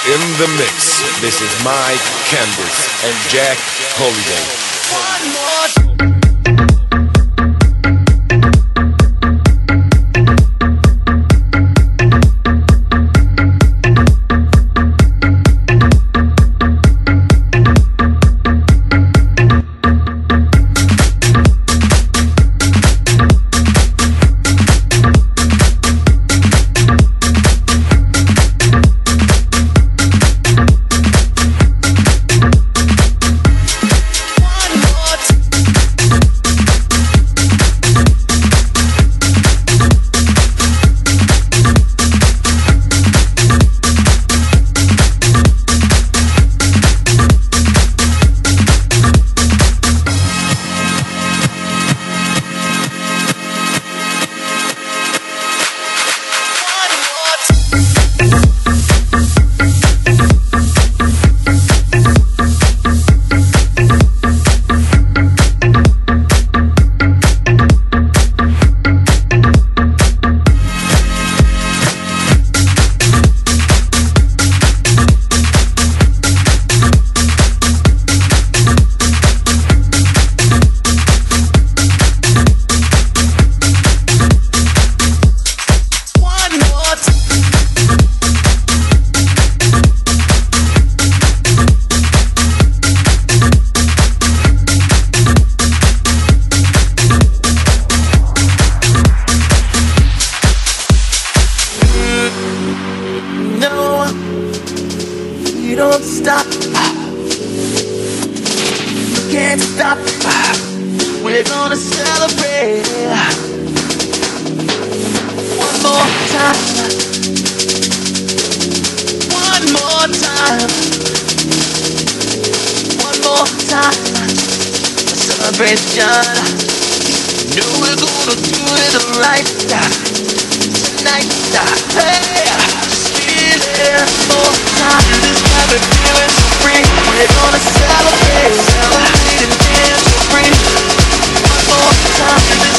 in the mix. This is Mike Candice and Jack Holiday. One more. Don't stop, we can't stop, we're gonna celebrate. One more time, one more time, one more time, a celebration. Know we're gonna do it right tonight, hey, just feel it. One more time, this time we're feeling so free. We're gonna celebrate and dance so free. One more time, this